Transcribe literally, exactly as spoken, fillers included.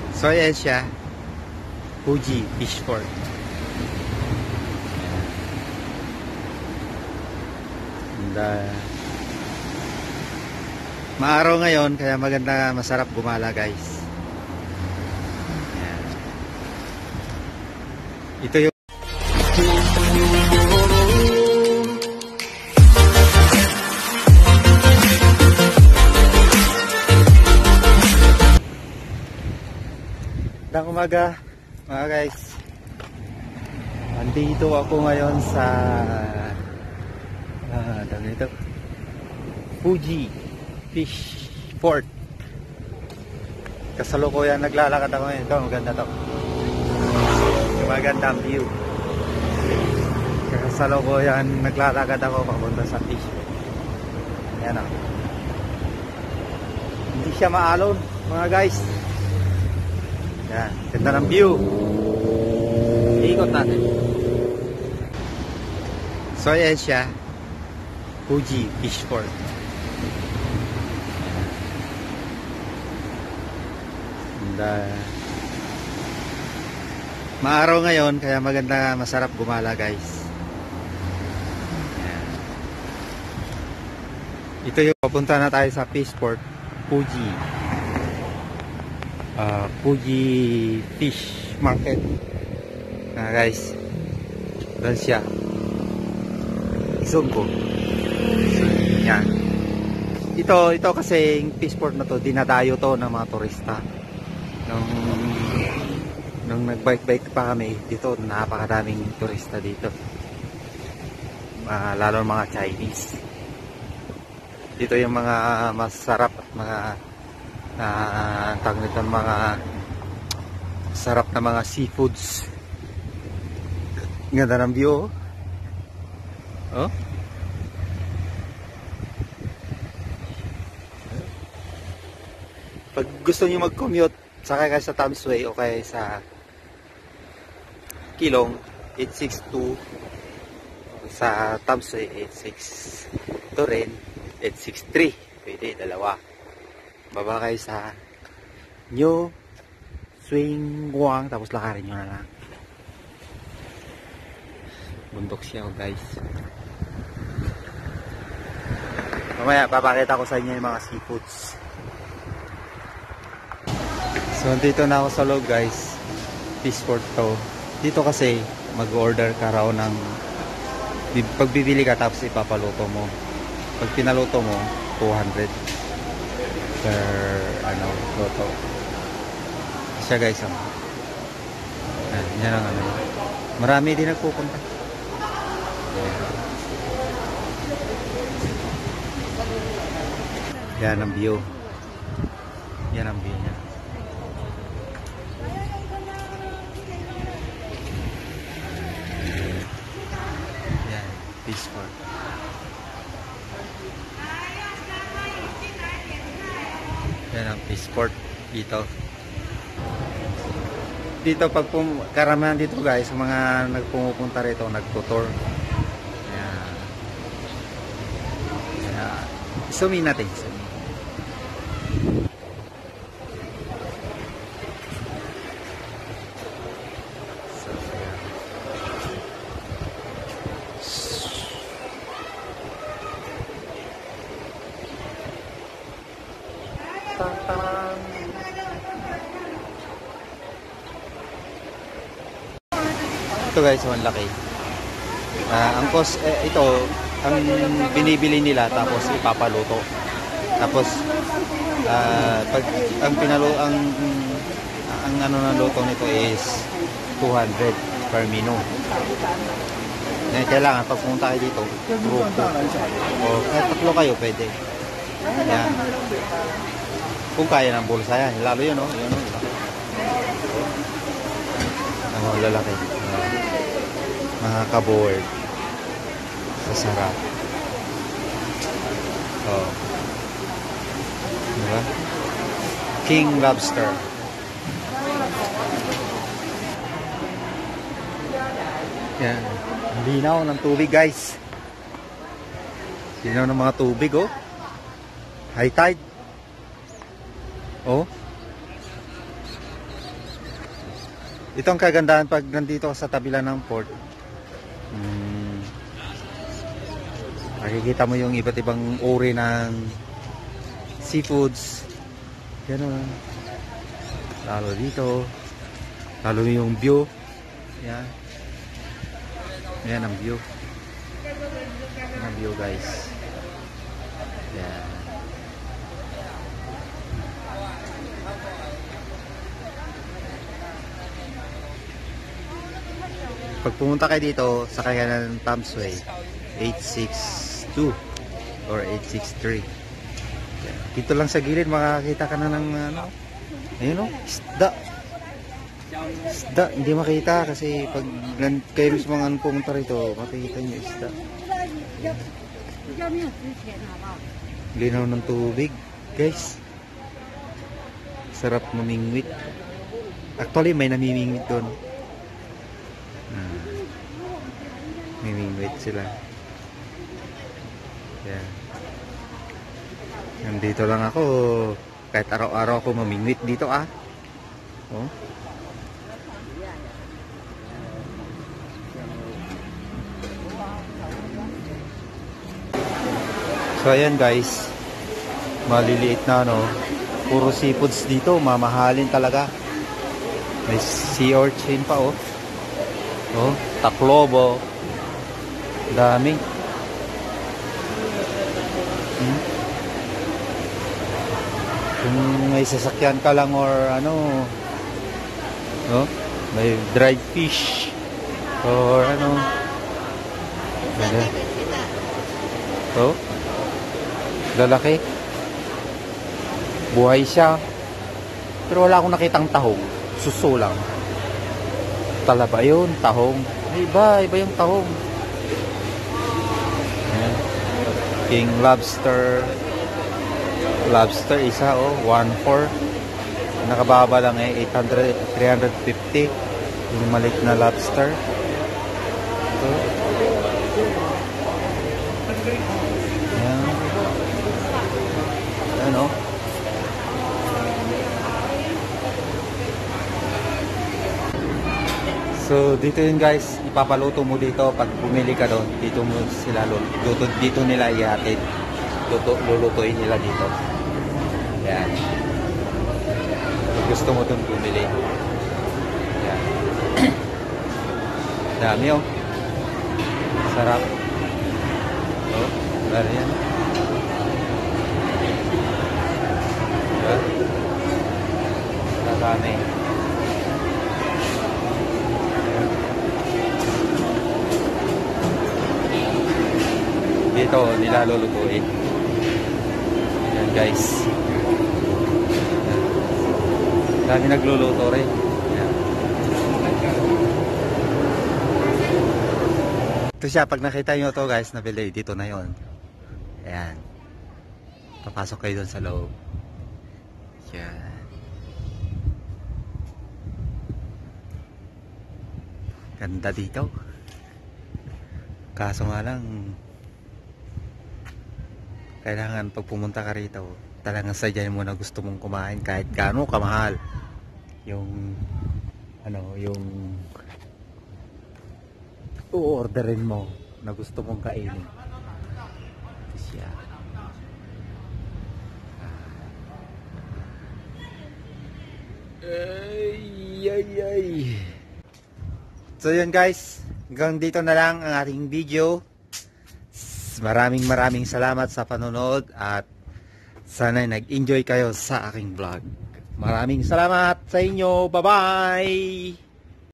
So ayan siya, Fuji Fish Port. And, uh, maaraw ngayon kaya maganda, masarap gumala guys. Ayan. Ito yung Magandang umaga mga guys. Andito ako ngayon sa ah, dito, Fuji Fish Port. Kasalukuyan naglalakad ako ngayon. Ito, maganda to. Magandang view. Kasalukuyan naglalakad ako papunta sa fish port. Ayan o. Hindi siya maalon mga guys. Yan, ganda ng view. Ikot natin. So ayan siya, Fuji Fish Port. And, uh, maaraw ngayon kaya maganda, masarap gumala guys. Yan. Ito yung papunta na tayo sa Fish Port, Fuji Uh, Fuji Fish Market. Ah, guys, doon siya. Zoom ko. Yan. Ito, ito kasi yung fish port na to, dinadayo to ng mga turista. Nung, nung nag-bike-bike pa kami, dito napakadaming turista dito. Uh, lalo mga Chinese. Dito yung mga masarap at mga Uh, tawag nito mga sarap na mga seafoods. Ganda ng view. Oh. Pag gusto niyo mag-commute, sakay kayo sa Tomsway o kaya sa Kilong eight six two, sa Tomsway eight six, Turin eight six three. Pwede dalawa. Baba kayo sa New Swing Guang, tapos lakarin nyo na lang. Bundok siya oh guys. Mamaya papakita ko sa inyo yung mga seafoods. So dito na ako sa loob guys. Fish port to. Dito kasi mag-order ka raw ng, pagbibili ka tapos ipapaluto mo. Pag pinaluto mo two hundred per ano, loto. Siya guys, oh. Yan, yan ang ano. Marami din nagpupunta. Yan ang view. Yan ang view niya. Yan, fish port. Yan ang fish port dito. Dito pag pum karamihan dito guys, mga nagpumupunta rito, nagtutour. Yan. Yan. Zoom in natin. Zoom in. So, yan. Ito guys, ang laki. Uh, ang cost, eh, ito, ang binibili nila tapos ipapaluto. Tapos, uh, pag ang pinalo, ang, ang ano ng luto nito is two hundred per menu. Eh, kailangan pag pumunta kayo dito, grupo. O kahit tatlo kayo, pwede. Yan. Kung kaya ng bulsa yan, lalo yun, no? Yun, no? Ang lalaki. Mga kaboard. Sasarap. Oh. Diba? King lobster. Yan. Linaw ng tubig guys. Linaw ng mga tubig oh. High tide. Oh. Ito ang kagandahan pag nandito ka sa tabi lang ng port. Hmm, makikita mo yung iba't ibang uri ng seafoods. Ganun. Lalo dito. Lalo yung view. Yan. Yan ang view. Yan ang view, guys. Yan. Pag pumunta kayo dito, sakay ka ng Tomsway eight six two or eight six three. Dito lang sa gilid makakita ka na ng ano, ayun o, isda. Isda, hindi makita kasi pag kayo mismo ang pumunta rito, makikita nyo isda. Linaw ng tubig, guys. Sarap mamingwit. Actually, may namimingwit doon. Hmm. Mimingwit sila. Yan. Nandito lang ako. Kahit araw-araw ako mamingwit dito ah. Oh. So ayan guys. Maliliit na no. Puro seafoods dito. Mamahalin talaga. May sea urchin pa oh. Oh, taklobo. Dami. Hmm? Kung may sasakyan ka lang or ano, oh, may dried fish or ano. Ganda. Oh. Lalaki. Buhay siya. Pero wala akong nakitang tahong. Suso lang. Talaba yun, tahong. Iba, iba yung tahong. Ayan. King lobster. Lobster isa oh, one four. Nakababa lang eh, eight hundred, three fifty. Yung maliit na lobster. So, ayan. Ayan oh. So dito yun guys, ipapaluto mo dito pag bumili ka doon. Dito mo sila luto, dito nila ihatid. Luto, lulutuin nila dito. Yan. Pag gusto mo doon bumili. Yan. Dami oh. Sarap. Oh, dami yan. Diba? Dami. Dito nila lulutuin. Yan guys. Dami nagluluto rin. Yan. Ito siya, pag nakita nyo to guys, nabili, dito na yon. Ayan. Papasok kayo dun sa loob. Yan. Ganda dito. Kaso nga lang, kailangan pag pumunta ka rito, talagang sadyain mo na gusto mong kumain kahit gaano kamahal yung ano, yung u-orderin mo na gusto mong kainin. Siya. Ay, ay, ay. So yun guys, hanggang dito na lang ang ating video. Maraming maraming salamat sa panonood at sana nag-enjoy kayo sa aking vlog. Maraming salamat sa inyo. Bye-bye!